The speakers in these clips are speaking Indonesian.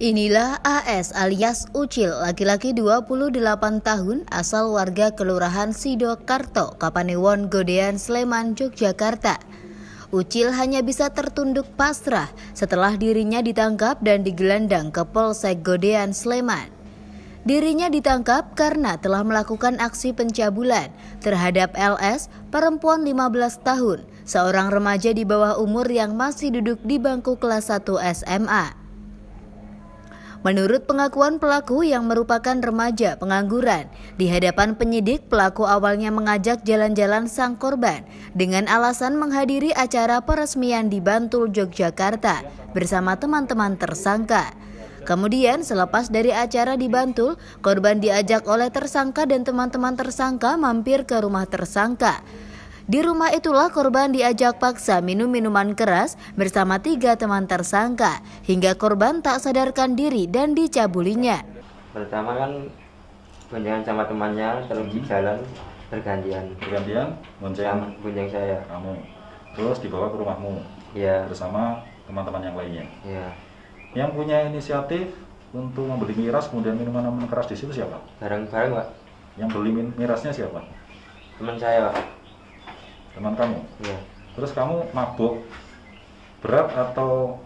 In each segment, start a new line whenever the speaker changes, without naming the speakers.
Inilah AS alias Ucil, laki-laki 28 tahun, asal warga Kelurahan Sidokarto, Kapanewon, Godean, Sleman, Yogyakarta. Ucil hanya bisa tertunduk pasrah setelah dirinya ditangkap dan digelandang ke Polsek Godean, Sleman. Dirinya ditangkap karena telah melakukan aksi pencabulan terhadap LS, perempuan 15 tahun, seorang remaja di bawah umur yang masih duduk di bangku kelas 1 SMA. Menurut pengakuan pelaku yang merupakan remaja pengangguran, di hadapan penyidik pelaku awalnya mengajak jalan-jalan sang korban dengan alasan menghadiri acara peresmian di Bantul, Yogyakarta bersama teman-teman tersangka. Kemudian selepas dari acara di Bantul, korban diajak oleh tersangka dan teman-teman tersangka mampir ke rumah tersangka. Di rumah itulah korban diajak paksa minum minuman keras bersama 3 teman tersangka hingga korban tak sadarkan diri dan dicabulinya.
Pertama kan boncengan sama temannya, terus di jalan bergantian bonceng saya.
Kamu terus dibawa ke rumahmu?
Iya.
Bersama teman-teman yang lainnya?
Iya.
Yang punya inisiatif untuk membeli miras kemudian minuman keras di situ siapa?
Bareng-bareng, Pak.
Yang beli mirasnya siapa?
Teman saya, Pak.
Teman kamu?
Iya.
Terus kamu mabuk berat atau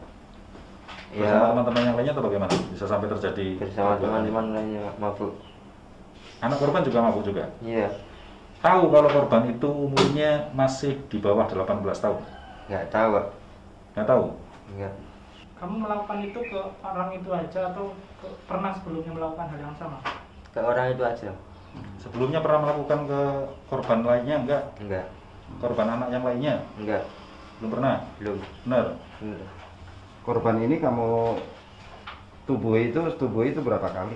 bersama teman-teman yang lainnya atau bagaimana? Bisa sampai terjadi
bersama teman-teman lainnya mabuk.
Anak korban juga mabuk juga?
Iya.
Tahu kalau korban itu umurnya masih di bawah 18 tahun?
Nggak tahu, Pak.
Nggak tahu?
Enggak.
Kamu melakukan itu ke orang itu aja atau pernah sebelumnya melakukan hal yang sama?
Ke orang itu aja.
Sebelumnya pernah melakukan ke korban lainnya enggak?
Enggak.
Korban anak yang lainnya?
Enggak.
Belum pernah?
Belum.
Benar?
Enggak.
Korban ini kamu tubuh itu berapa kali?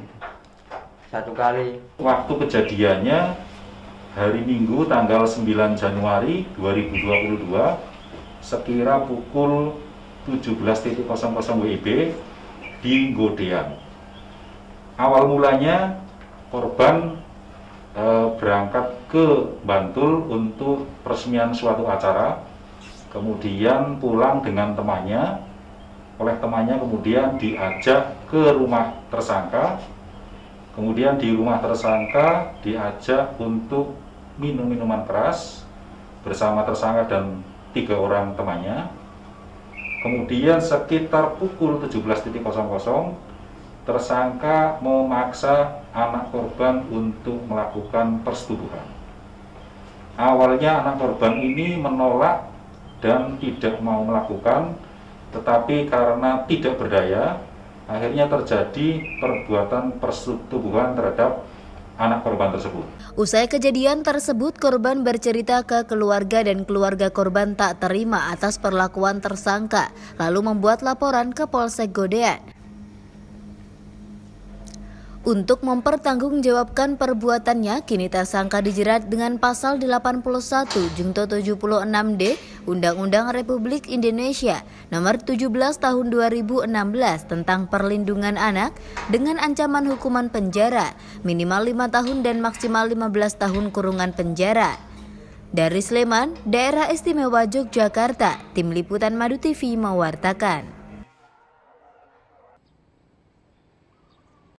1 kali.
Waktu kejadiannya hari Minggu tanggal 9 Januari 2022 sekira pukul 17.00 WIB di Godean. Awal mulanya korban berangkat ke Bantul untuk peresmian suatu acara, kemudian pulang dengan temannya. Oleh temannya kemudian diajak ke rumah tersangka, kemudian di rumah tersangka diajak untuk minum minuman keras bersama tersangka dan 3 orang temannya. Kemudian sekitar pukul 17.00 tersangka memaksa anak korban untuk melakukan persetubuhan. Awalnya anak korban ini menolak dan tidak mau melakukan, tetapi karena tidak berdaya, akhirnya terjadi perbuatan persetubuhan terhadap anak korban tersebut.
Usai kejadian tersebut, korban bercerita ke keluarga dan keluarga korban tak terima atas perlakuan tersangka, lalu membuat laporan ke Polsek Godean. Untuk mempertanggungjawabkan perbuatannya, kini tersangka dijerat dengan pasal 81 Junto 76D Undang-Undang Republik Indonesia Nomor 17 Tahun 2016 tentang Perlindungan Anak dengan ancaman hukuman penjara minimal 5 tahun dan maksimal 15 tahun kurungan penjara. Dari Sleman, Daerah Istimewa Yogyakarta, Tim Liputan Madu TV mewartakan.